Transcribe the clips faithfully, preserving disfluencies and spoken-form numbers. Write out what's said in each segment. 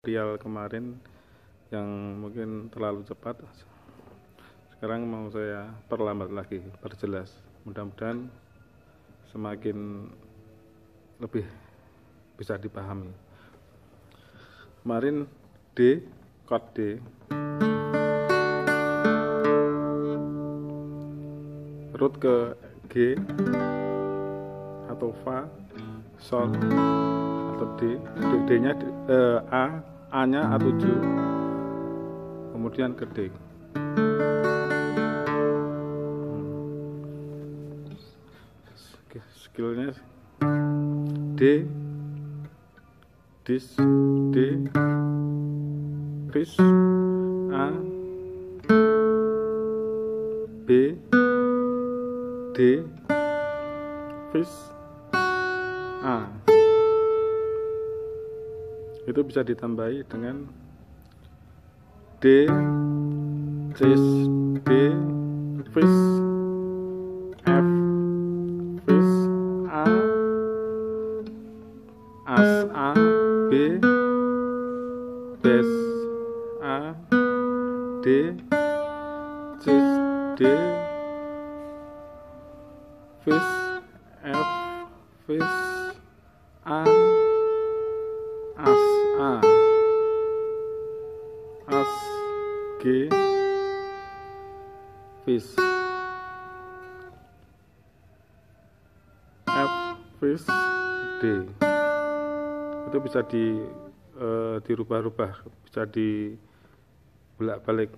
tutorial kemarin yang mungkin terlalu cepat. Sekarang mau saya perlambat lagi, perjelas. Mudah-mudahan semakin lebih bisa dipahami. Kemarin D, chord D, root ke G atau Fa, Sol atau D, D-nya eh, A, A-nya A tujuh, kemudian ke D. Skillnya D, dis, D, fis, A, B, D, fis, A. Itu bisa ditambahi dengan D, cis, D, fis, F, fis, A, as A, B, bes A, D, cis, D, fis, F, fis, A, as A, as G, fis, F, fis, D. Itu bisa di uh, dirubah-rubah, bisa dibelak-balik.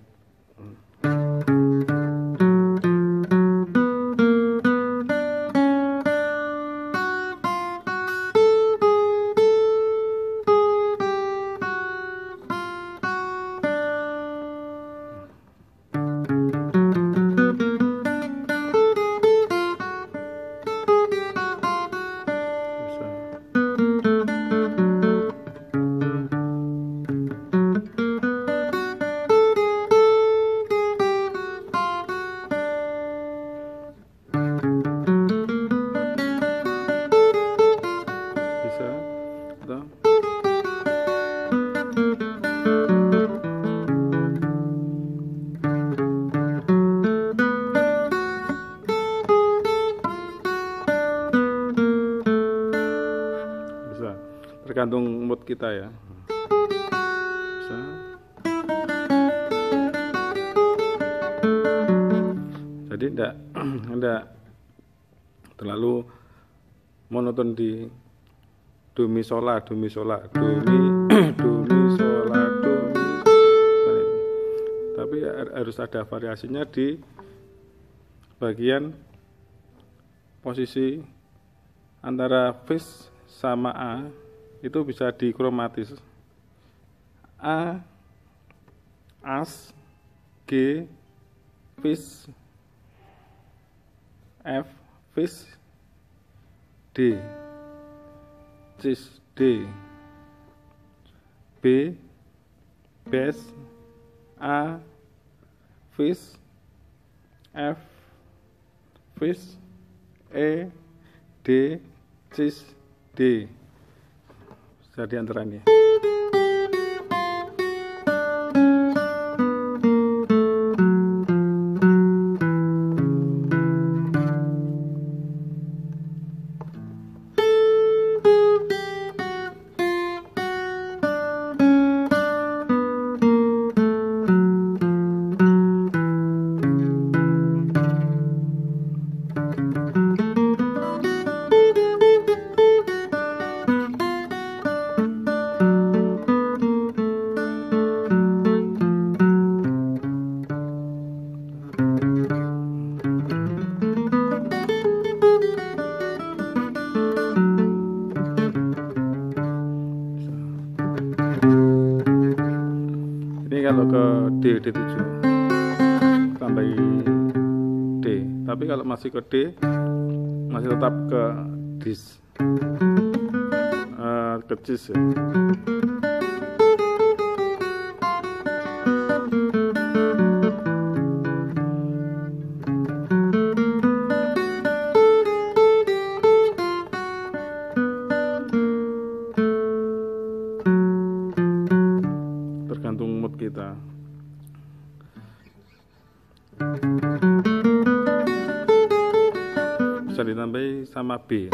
Tergantung mood kita ya. Bisa. Jadi enggak enggak terlalu monoton di do mi sola, do mi sola, do mi do mi sola, do mi. Tapi harus ada variasinya di bagian posisi antara fis sama A. Itu bisa dikromatis. A, as, G, fis, F, fis, D, cis, D, B, bes, A, fis, F, fis, E, D, cis, D. Jadi antaranya. Kalau ke D, D tujuh tambahin D, tapi kalau masih ke D masih tetap ke dis, uh, ke cis ya. kita. Bisa ditambahi sama B.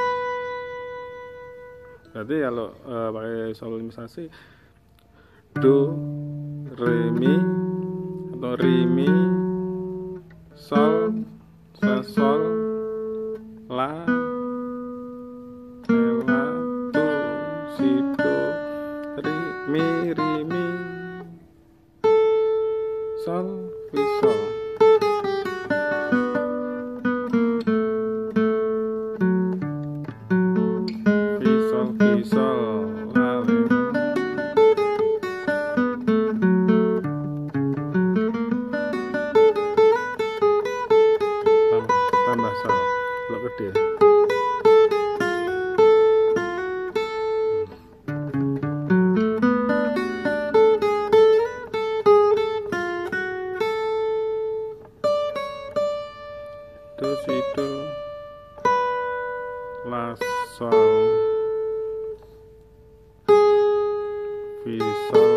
Berarti kalau uh, pakai solemnisasi do, re, mi atau re, mi, sol, fa, sol, la, la, do, si, do, re, mi, re, mi, sol, fi, sol. Fi, sol, fi, sol, la, re. Tambah sol, kalau gede. Do, si, do, la, sol, fi, sol.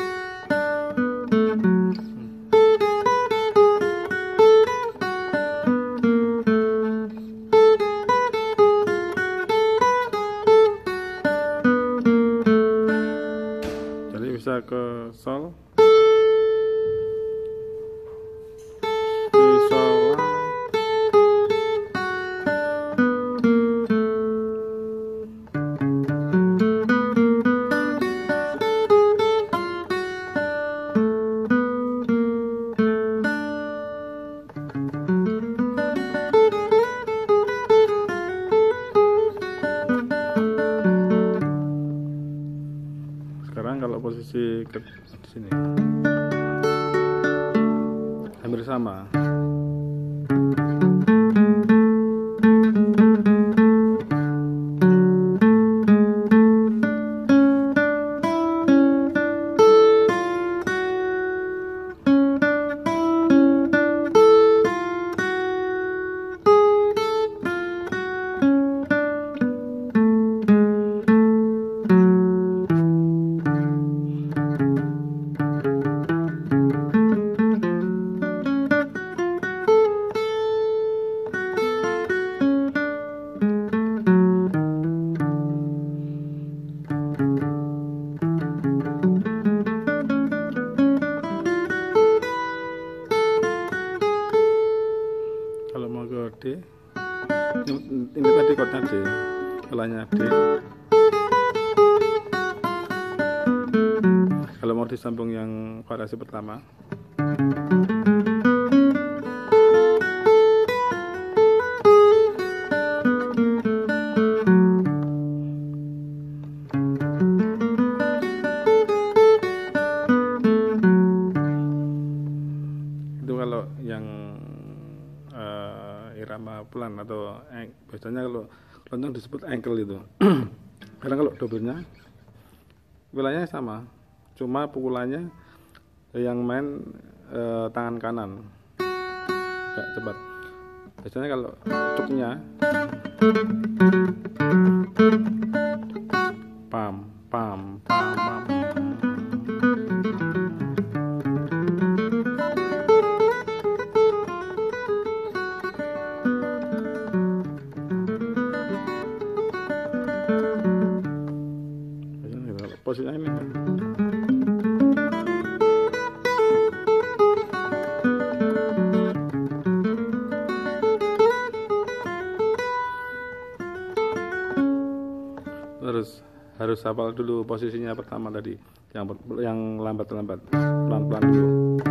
Jadi bisa ke sol, fi, sol, la. Sekarang kalau posisi ke sini hampir sama. Kalau mau ke D, ini, ini tadi chordnya D, kelanya D. Kalau mau disambung yang variasi pertama, itu kalau yang uh, irama pelan atau eng, biasanya kalau keroncong disebut ankle itu. Karena kalau dobelnya wilayahnya sama, cuma pukulannya yang main uh, tangan kanan agak cepat. Biasanya kalau cuknya pam pam pam pam. Posisinya ini. Terus harus hafal dulu posisinya pertama tadi, yang yang lambat-lambat, pelan-pelan dulu.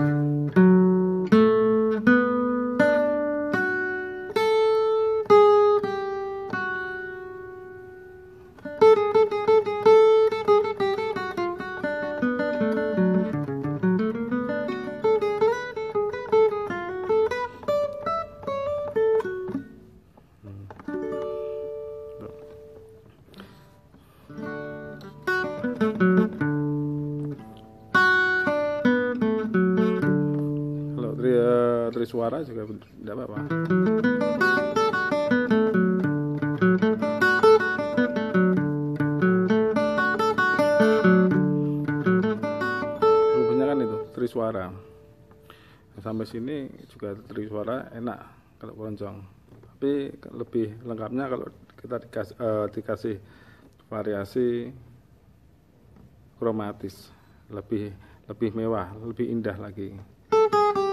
Kalau tri, uh, tri suara juga tidak apa-apa. Rupanya kan trisuara. Sampai sini juga trisuara enak kalau keroncong, tapi lebih lengkapnya kalau kita dikasih, uh, dikasih variasi kromatis, lebih lebih mewah, lebih indah lagi.